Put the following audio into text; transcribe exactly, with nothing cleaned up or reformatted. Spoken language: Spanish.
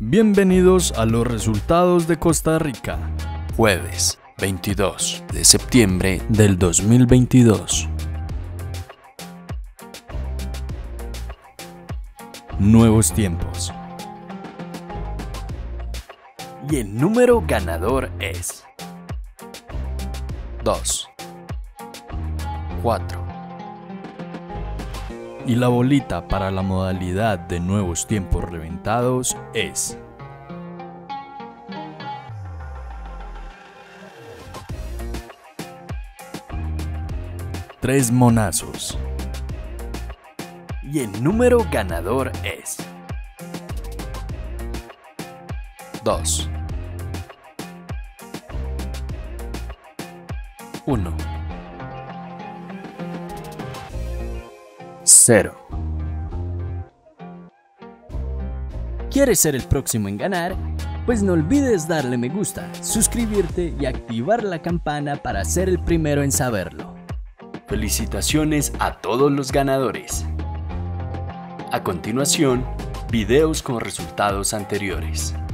Bienvenidos a los resultados de Costa Rica. Jueves veintidós de septiembre del dos mil veintidós. Nuevos tiempos. Y el número ganador es dos, cuatro. Y la bolita para la modalidad de nuevos tiempos reventados es tres monazos. Y el número ganador es dos, uno, cero. ¿Quieres ser el próximo en ganar? Pues no olvides darle me gusta, suscribirte y activar la campana para ser el primero en saberlo. Felicitaciones a todos los ganadores. A continuación, videos con resultados anteriores.